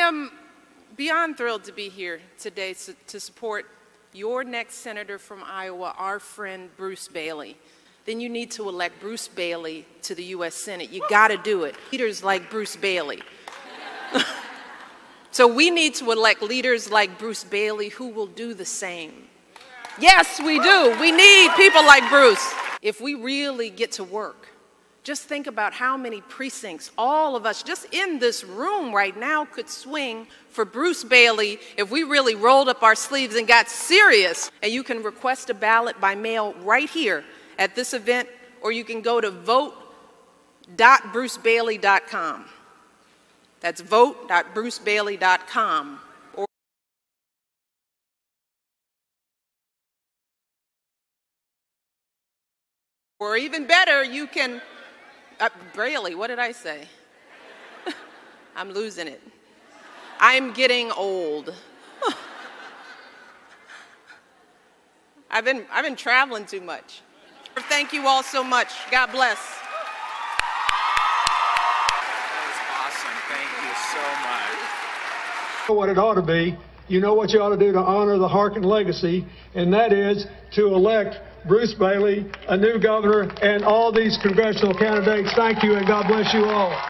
am beyond thrilled to be here today to support your next senator from Iowa, our friend Bruce Braley. Then you need to elect Bruce Braley to the U.S. Senate. You got to do it. Leaders like Bruce Braley. So we need to elect leaders like Bruce Braley who will do the same. Yes, we do. We need people like Bruce. If we really get to work, just think about how many precincts all of us just in this room right now could swing for Bruce Braley if we really rolled up our sleeves and got serious. And you can request a ballot by mail right here at this event, or you can go to vote.brucebraley.com. That's vote.brucebraley.com. Or even better, you can, Braley, what did I say? I'm losing it. I'm getting old. I've been traveling too much. Thank you all so much. God bless. That was awesome. Thank you so much. You know what it ought to be. You know what you ought to do to honor the Harkin legacy, and that is to elect Bruce Braley, a new governor, and all these congressional candidates. Thank you, and God bless you all.